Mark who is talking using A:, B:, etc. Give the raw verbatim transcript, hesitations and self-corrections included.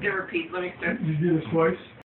A: It repeats. Let me start.
B: You do this twice?